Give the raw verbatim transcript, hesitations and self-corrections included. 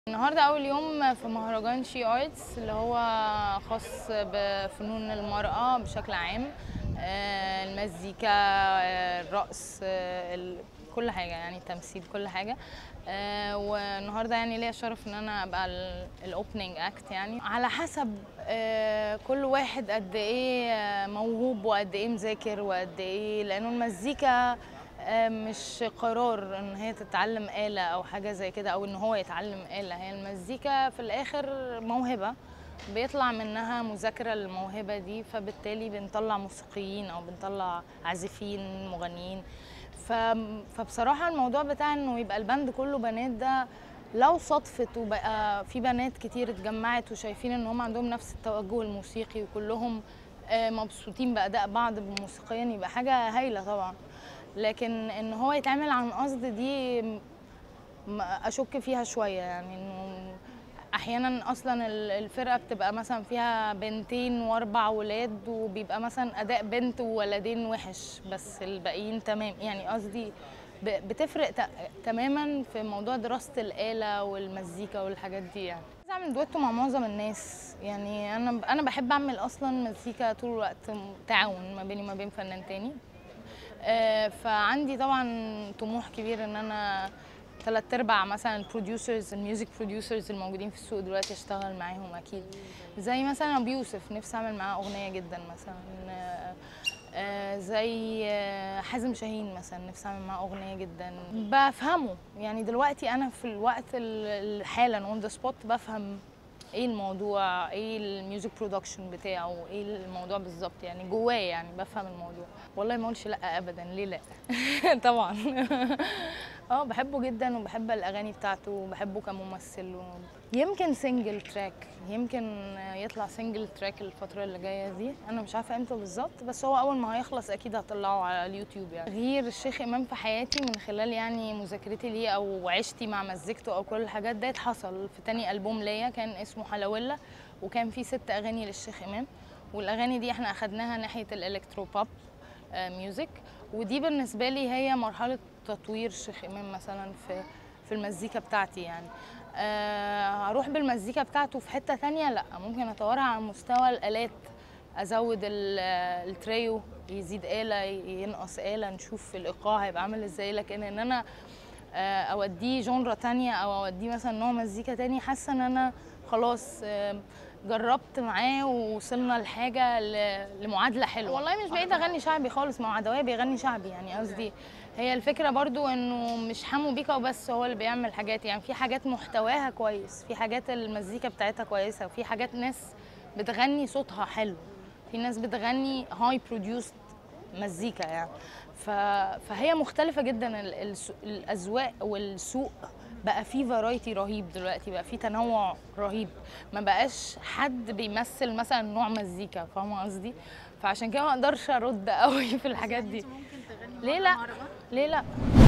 النهارده أول يوم في مهرجان شي آرتس اللي هو خاص بفنون المرأة بشكل عام. آه، المزيكا، آه، الرقص، آه، ال- كل حاجة، يعني التمثيل، كل حاجة. آه، والنهارده يعني ليا الشرف ان انا ابقى الاوبننج اكت، يعني على حسب آه، كل واحد قد ايه آه، موهوب وقد ايه مذاكر وقد ايه، لانه المزيكا آه، مش قرار ان هي تتعلم آلة او حاجة زي كده، او ان هو يتعلم آلة. هي المزيكا في الاخر موهبة بيطلع منها مذاكرة للموهبة دي، فبالتالي بنطلع موسيقيين او بنطلع عازفين مغنيين. ف... فبصراحة الموضوع بتاع انه يبقى الباند كله بنات ده لو صدفت وبقى في بنات كتير اتجمعت وشايفين ان هم عندهم نفس التوجه الموسيقي وكلهم آه، مبسوطين بأداء بعض موسيقيا، يبقى حاجة هايلة طبعا. لكن ان هو يتعمل عن قصد دي م- اشك فيها شويه، يعني انه احيانا اصلا ال- الفرقه بتبقى مثلا فيها بنتين واربع ولاد، وبيبقى مثلا اداء بنت وولدين وحش بس الباقيين تمام. يعني قصدي ب- بتفرق ت- تماما في موضوع دراسه الاله والمزيكا والحاجات دي. يعني عايزة اعمل دويتو مع معظم الناس، يعني انا انا بحب اعمل اصلا مزيكا طول الوقت، تعاون ما بيني وما بين فنان تاني. آه، فعندي طبعا طموح كبير ان انا تلات ارباع مثلا البروديوسرز، الميوزك بروديوسرز الموجودين في السوق دلوقتي اشتغل معاهم اكيد. زي مثلا ابو يوسف نفسي اعمل معاه اغنيه جدا مثلا. آه، آه، زي آه، حازم شاهين مثلا نفسي اعمل معاه اغنيه جدا. بفهمه يعني دلوقتي، انا في الوقت ال- حالا اون ذا سبوت بفهم ايه الموضوع، ايه الميوزك برودكشن بتاعه، ايه الموضوع بالظبط، يعني جواه يعني بفهم الموضوع. والله ما اقولش لا ابدا، ليه لا؟ طبعا. اه بحبه جدا وبحب الاغاني بتاعته وبحبه كممثل و... يمكن سنجل تراك، يمكن يطلع سنجل تراك الفترة اللي جاية دي، أنا مش عارفة إمتى بالظبط، بس هو أول ما هيخلص أكيد هطلعه على اليوتيوب. يعني تغيير الشيخ إمام في حياتي من خلال يعني مذاكرتي ليه أو عشتي مع مزيكته أو كل الحاجات ديت، حصل في تاني ألبوم ليا كان اسمه حلاويلا، وكان فيه ست أغاني للشيخ إمام، والأغاني دي إحنا أخدناها ناحية الإلكترو بوب ميوزك. ودي بالنسبة لي هي مرحلة تطوير الشيخ إمام مثلا في في المزيكا بتاعتي. يعني أه هروح بالمزيكا بتاعته في حتة تانية، لا ممكن اطورها على مستوى الآلات، ازود التريو، يزيد آلة ينقص آلة، نشوف الإيقاع هيبقى عامل ازاي. لكن ان انا أه اوديه جونرا تانية او اوديه مثلا نوع مزيكا تاني، حاسة ان انا خلاص أه جربت معاه ووصلنا لحاجة لمعادلة حلوة. والله مش بعيد اغني شعبي خالص، ما هو عدوية بيغني شعبي. يعني قصدي هي الفكرة برضو انه مش حمو بيكا وبس هو اللي بيعمل حاجات، يعني في حاجات محتواها كويس، في حاجات المزيكا بتاعتها كويسة، وفي حاجات ناس بتغني صوتها حلو، في ناس بتغني هاي بروديوست مزيكا يعني. ف... فهي مختلفة جدا ال... ال... الأذواق والسوق بقى فيه فرايتي رهيب دلوقتي، بقى فيه تنوع رهيب، ما بقاش حد بيمثل مثلا نوع مزيكا، فاهمة قصدي؟ فعشان كده ما اقدرش ارد قوي في الحاجات دي. ليه لا؟ ليه لا؟